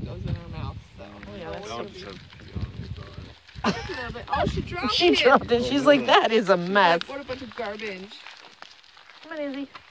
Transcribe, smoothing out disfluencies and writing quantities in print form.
goes in her mouth. So. Oh, yeah, that's Dog so just has pee on his dog. No, but, oh, she dropped it. She dropped it. She's like, that is a mess. Like, what a bunch of garbage. Come on, Izzy.